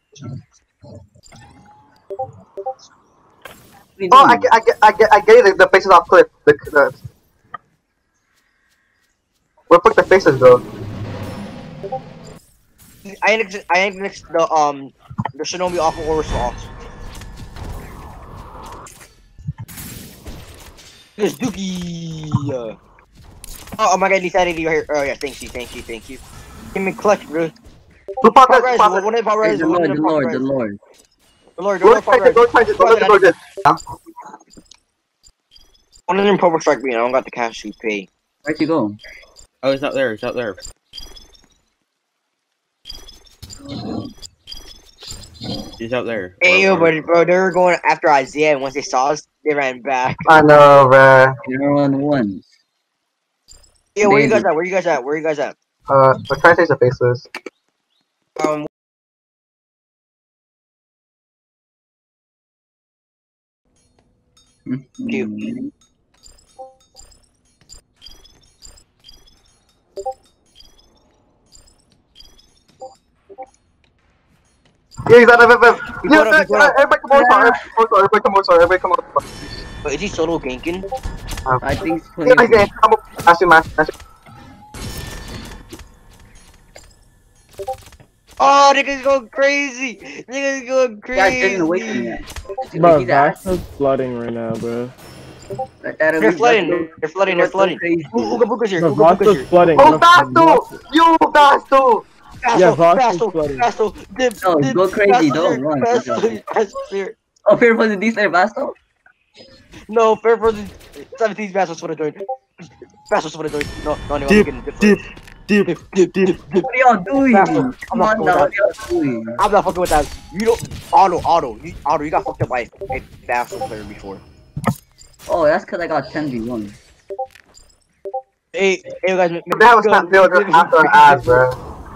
Oh, I get it. The faces off clip. Where fuck the faces go? I next the Shinobi off of Horror Sauce. There's Dookie. Oh my god, decided you're here. Oh yeah, thank you. Give me clutch, bro. Who popped that? One of the power rise. The Lord. The Lord One of them purple strike me. I don't got the cash to pay. Where'd you go? Oh, it's out there. He's out there. Hey yo, bro, they were going after Isaiah, and once they saw us, they ran back. I know, bruh. You're on one. Yeah, where you guys at? We're trying to take the faces. You. Yeah, he's out of FF. Everybody come on. Wait, is he solo ganking? I think it's Yeah, he's in. Come on. Oh, niggas going crazy! Yeah, getting away from that. Bro, Vasta's flooding right now, bro. They're flooding. Ooga Booga's here. No, Vasta's flooding. Oh, Vasto! You, Vasto! Yeah, Vasta's flooding. Vasto, dip, No, go crazy, don't run. Vasto's here. Oh, Fear for the D-Slayer Basto? No, fair for the 17th Vasto's for the joint. Vasto's for the joint. No, I'm Dip. What are y'all doing? Vasto, Come on now, what are y'all doing? I'm not fucking with that. You don't. Auto, you got fucked up by a Vasto player before. Oh, that's cause I got 10v1. Hey, guys, They have a snap builder after our ass, bro.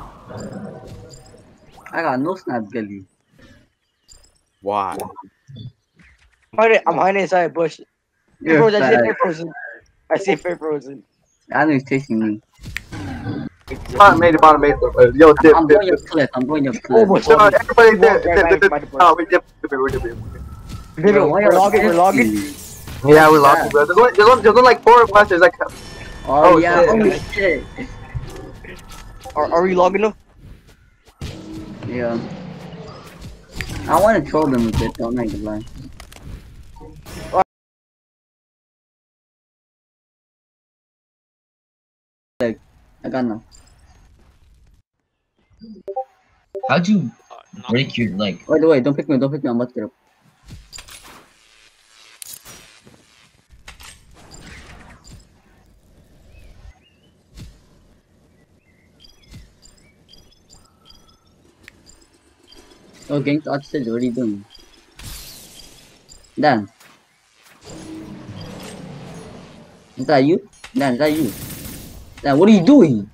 I got no snap belly. Why? I'm hiding inside a bush. You're I see fair frozen. I know he's chasing me. Bottom made. Yo, dip. I'm going your cliff. Oh my So, god. everybody dip. Oh, we dip. We're logging. Yeah, we're logging, bro. There's only like 4 of us. There's like. Oh yeah, shit. holy shit. Are we logging them? Yeah. I want to troll them a bit, don't make it lie. Like, I got enough. How'd you break your leg? Wait, don't pick me, I'm about to get up. Oh, gang thought said, what are you doing? Dan. Is that you? Dan, is that you? Dan, what are you doing?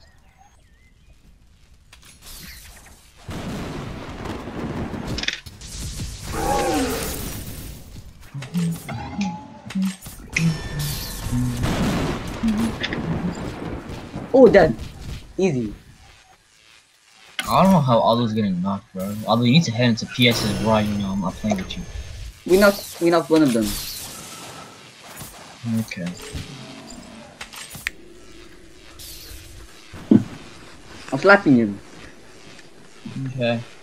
Oh, Dan. Easy. I don't know how Aldo's getting knocked, bro. Aldo, you need to head into PS's right, you know, I'm not playing with you. We knocked one of them. Okay. I'm slapping him. Okay.